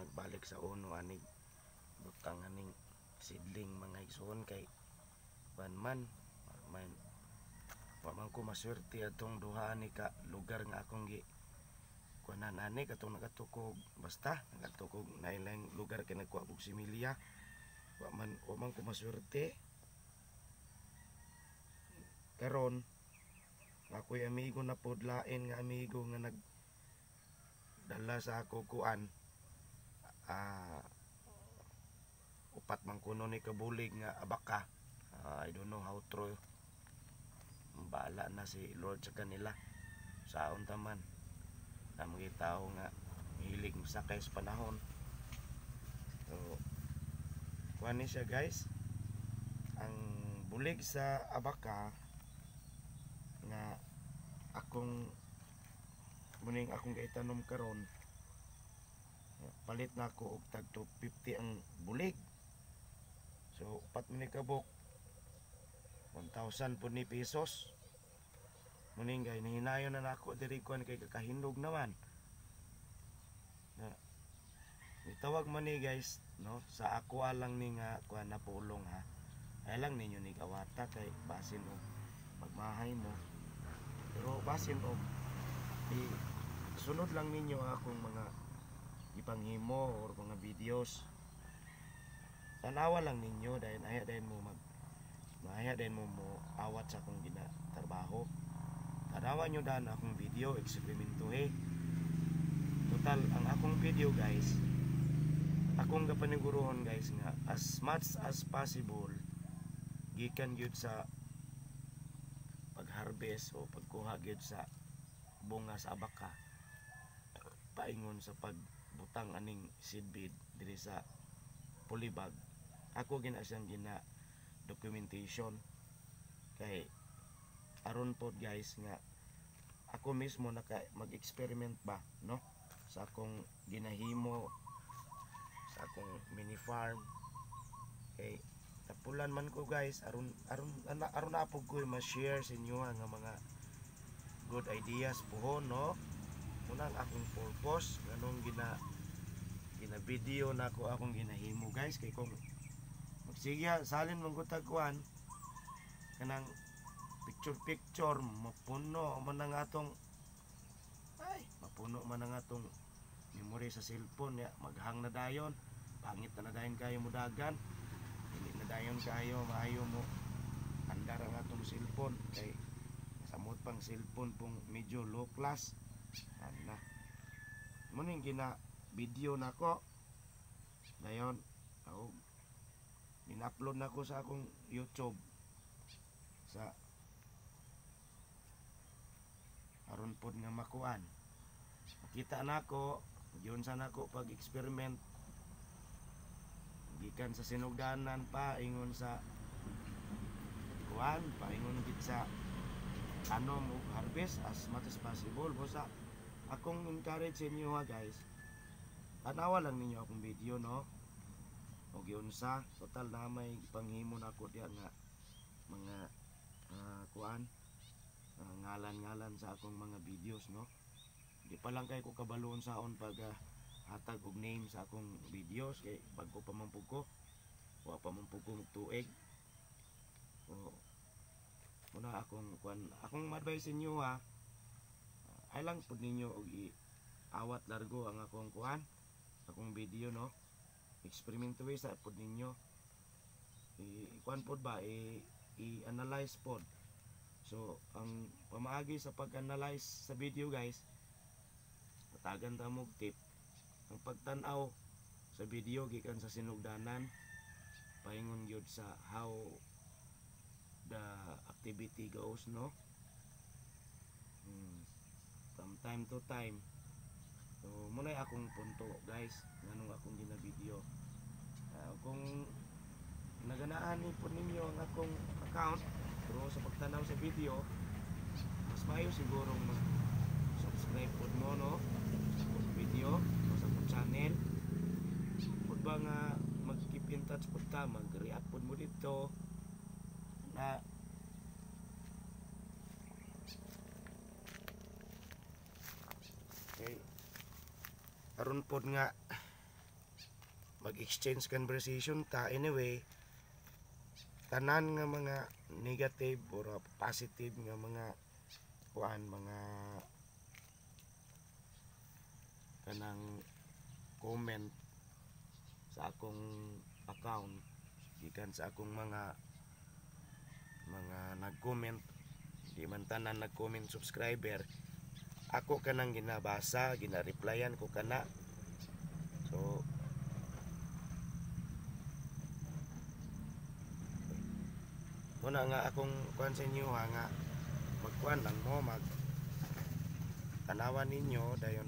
nagbalik sa uno anig butang aning seedling mga igsoon kay banman man wa man ko maswerte atong duha ni ka lugar nga akong gi kuanan ani katong nagatukog basta nagatukog na ilang lugar kay nagkuha kog similya wa man ko maswerte karon ako'y amigo na pod lain nga amigo nga nagdala sa ako kuan upat man kuno ni kabulig nga abaka. I don't know how true, baala na si Lord sa kanila saon taman na mga tao nga hilig sakay sa panahon. So kuan ni siya guys, ang bulig sa abaka nga akong muning akong gaitanom karon palit na ako og tag 250 ang bulig. So upat man ni kabok 1,000 po ni pesos. Muning gay nahinayon na nako diri kuan kay kakahindog naman. Na itawag man ni guys no sa ako alang ni nga kuan na pulong ha. Ay lang ninyo ni kawata kay basin og pagmahay mo. Pero basin og sunod lang ninyo akong mga ipanghimo or mga videos. Tanawa lang ninyo dahil aya din mo awat sa akong ginatrabaho. Tanawa nyo dan akong video, eksperimento total ang akong video guys, akong gapaniguruhon guys nga as much as possible gikan gyud sa pag-harvest o pagkuha gyud sa bunga sa abaka paingon sa pagbutang aning seedbed diri sa polybag. Ako gina siyang gina documentation kay aron pod guys nga ako mismo mag-experiment ba no sa akong ginahimo sa akong mini farm kay tapulan man ko guys aron na po ko ma-share sa inyo nga mga good ideas pohon no. Muna ang akong purpose ganong gina video na ako akong ginahimo guys kay kung magsigya salin mong kutagkuan kanang picture mapuno man ang atong memory sa cellphone ya maghang na dayon pangit na dayon kayo mudagan hindi na dayon kayo maayo mo andar ang atong cellphone kay samot pang cellphone pong medyo low class ana muning gina video nako dayon ako in-upload nako sa akong YouTube sa aron pod nga makuan makita nako yun sa nako pag-experiment gikan sa sinugdanan pa ingon sa kuan paingon gid sa ano mo harvest as much as possible. Basta akong encourage sa inyo ha guys, tanawa lang ninyo akong video no og yun sa total na may panghimo na ako diyan nga mga kuan ngalan sa akong mga videos no. Di pa lang kay ko kabaloon saon pag hatag og name sa akong videos kay bago pa man pug ko wa pa man pug ko tuig. O muna akong kuan akong advice inyo ha, ay lang pud ninyo og awat largo ang akong kuan akong video no. Eksperimento sa pud ninyo kuan pod ba i-analyze pod. So ang pamaagi sa pag-analyze sa video guys, patagan ta mo tip ang pagtan-aw sa video gikan sa sinugdanan paingon gyud sa how the activity goes no. From time to time. So muna akong punto guys nganong akong gina video. Kung naganaan po ninyo ang akong account pero sa pagtanaw sa video mas maayo sigurong mag-subscribe po mo no sa video o sa channel po ba nga mag-keep in touch po ta, mag-react po mo dito na okay aron po nga mag-exchange conversation ta. Anyway, tanan nga mga negative or positive nga mga mga kanang comment sa akong account gikan sa akong mga nag-comment, di man tanan nag-comment subscriber, ako kanang ginabasa, gina-replyan ko kana. So muna nga akong kuan sa inyo nga magkuan lang mo, mag tanawan ninyo dayon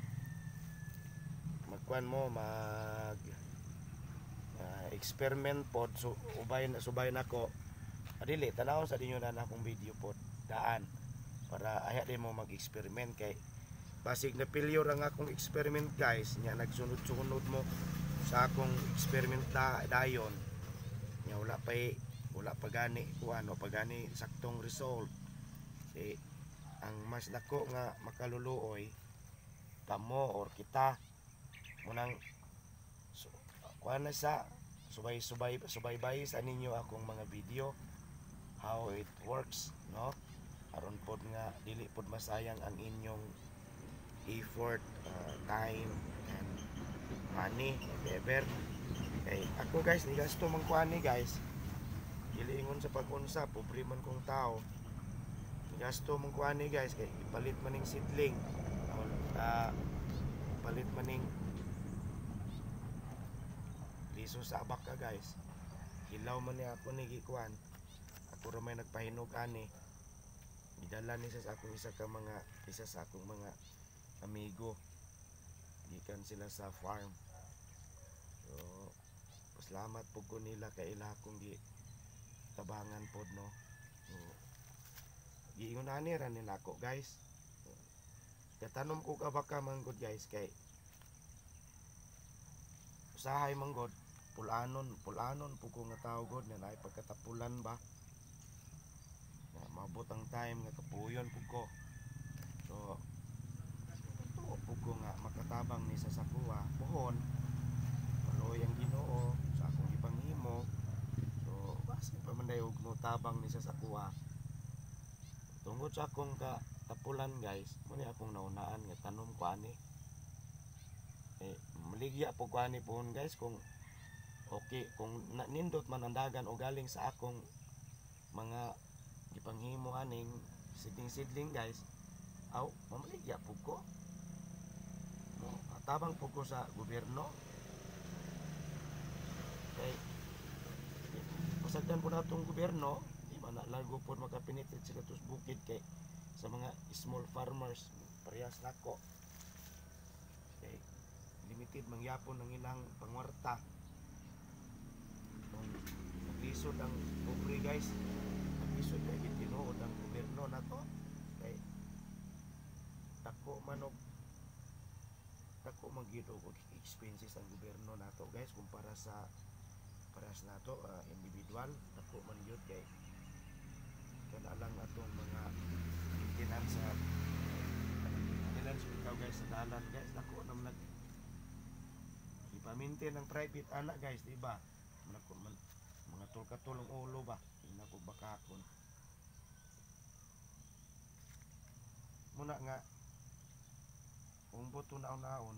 magkuan mo, mag experiment pod. So subay nako adili tanaw sa dinyo na akong video pod daan para aya din mo mag-experiment kay basig na pilyo ra nga akong experiment guys nya nagsunod-sunod mo sa akong experiment dayon nya wala pa gani kuan o pagani saktong result. Ang mas dako nga makaluluoy kamo or kita munang kuan na sa subay-subay sa ninyo akong mga video how it works, no? Aron pod nga dili pod masayang ang inyong effort, time and money, whatever. Kay ako guys, ni gasto man kuan ni guys. Dili ingon sa pag-unsa, pobre man kong tao. Ni gasto man kuan ni guys kay ipalit man ning seedling. Palit man ning liso sa abak ka guys. Hilaw man ni ako ni gikuan. Ako ra may nagpahinog ani. Gidala ni sa akong isa sa akong mga amigo. Gikan sila sa farm. So, salamat po ko nila kay ila akong tabangan pod, no. So, giingon ani ra nila ako guys. Katanom ko ka baka manggod guys kay usahay manggod pulanon po ko nga tao god na naay pagkatapulan ba na mabot ang time nga kapuyon po ko. So tuo po ko nga makatabang ni sa sakuha puhon maloy ang Ginoo sa akong ipanghimo. So basi pa man dayon no tabang ni sa sakuha tungod sa akong katapulan guys muni akong naunaan nga tanom ko ani. Maligya po ko ani pohon guys kung okay, kung nindot man ang dagan o galing sa akong mga gipanghimo aning sidling guys, aw mamaligya po ko. No, tabang po ko sa gobyerno. Kay pasagdan po natong gobyerno, di man na lago po makapinitrit sila tus bukid kay sa mga small farmers parehas nako. Kay limited mangyapon ng ilang pangwarta. Naglisod ang pobre guys, naglisod kay gitinuod ang gobyerno na to kay dako magid og expenses ang gobyerno nato guys kumpara sa paras nato individual dako man gyud kay kana lang atong mga maintenance ikaw guys sa dalan guys dako naman ipamintin ng private anak guys, diba? Mga tulkatulong ulo ba ina ko bakakon muna nga kung boto naon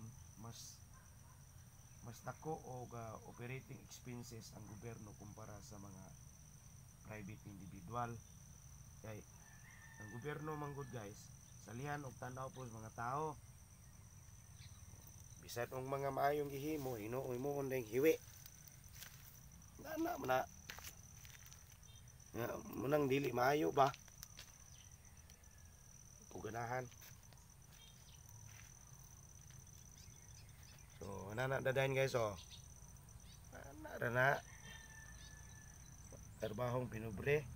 mas dako og operating expenses ang gobyerno kumpara sa mga private individual. Kay ang gobyerno manggod guys salihan og tanaw po sa mga tao bisan og mga maayong gihimo hinuoy mo ndeng hiwi na munang dili maayo ba puganahan. So na dadayon guys na trabahong pinubre.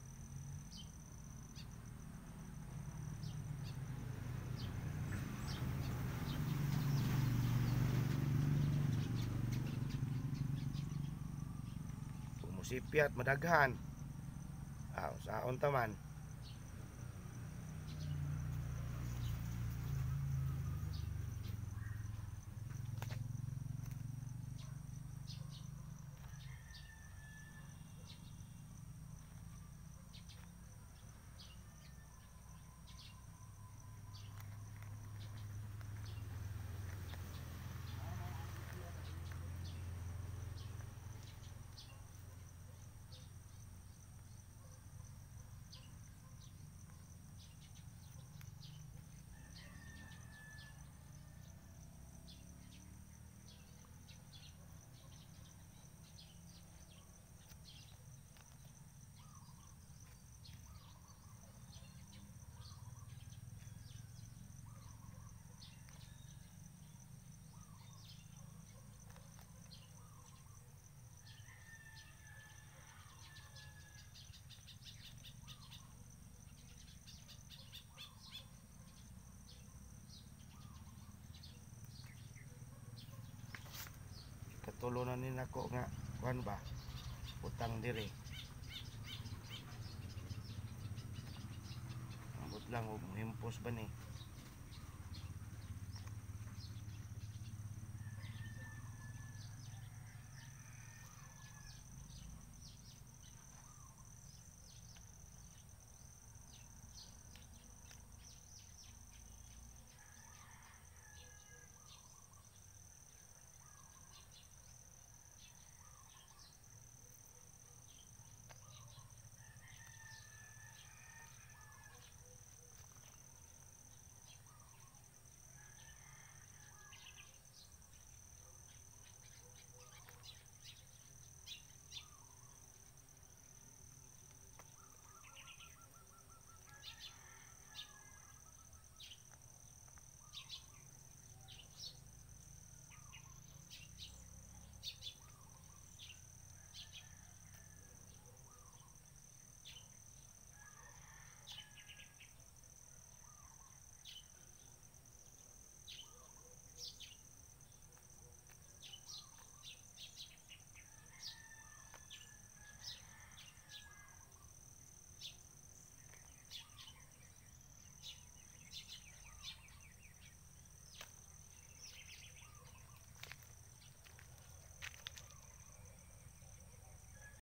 Sipiat madaghan saon taman tulo na ni nako nga kuan ba utang dire. Ambot lang og himpos ba ni.